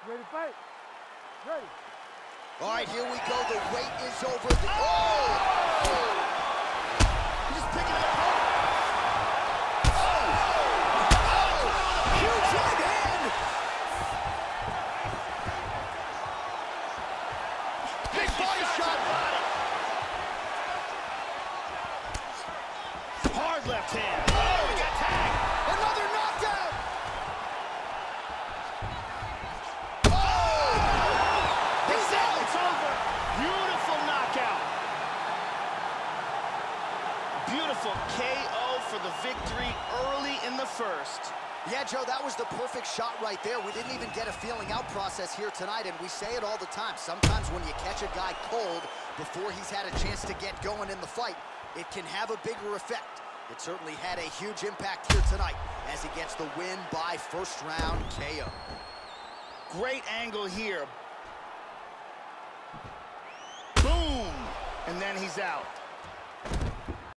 Ready to fight? Ready. All right, here we go. The wait is over. Oh! He's just picking up. Huge right hand! Big body shot! Hard left hand. Oh, he got tagged! Another knockdown! Oh! He's out! It's over. Beautiful knockout. Beautiful KO for the victory early in the first. Yeah, Joe, that was the perfect shot right there. We didn't even get a feeling out process here tonight, and we say it all the time. Sometimes when you catch a guy cold before he's had a chance to get going in the fight, it can have a bigger effect. It certainly had a huge impact here tonight as he gets the win by first round KO. Great angle here. Boom! And then he's out.